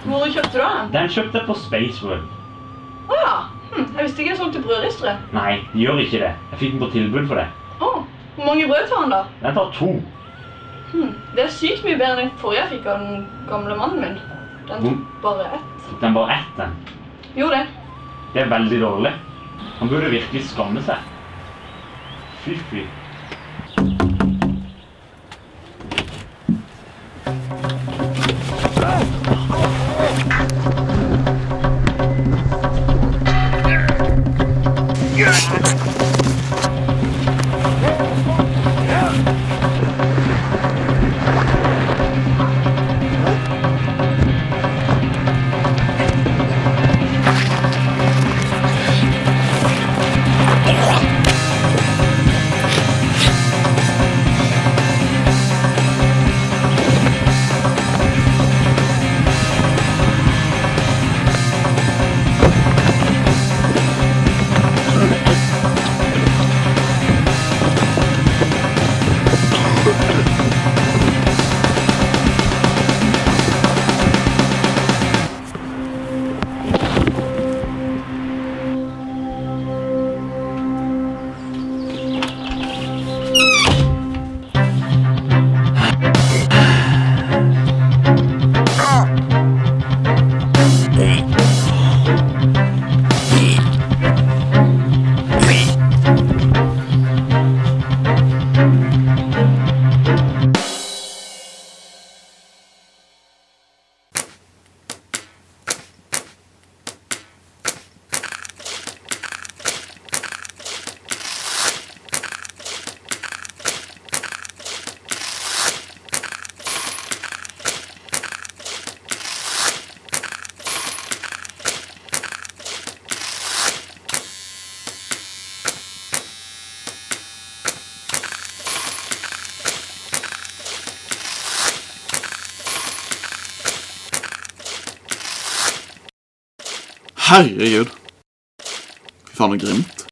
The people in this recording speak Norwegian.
Hvor kjøpte du den? Den kjøpte jeg på Space World. Åja, jeg visste ikke jeg solgte brødristere. Nei, de gjør ikke det. Jeg fikk den på tilbud for det. Hvor mange brød tar den da? Den tar 2. Det er sykt mye bedre enn den forrige jeg fikk av den gamle mannen min. Den tok bare 1. Den bare 1, den? Jo, det. Det er veldig dårlig. Han burde virkelig skamme seg. Fy. Herregud. Fy faen, det grimt.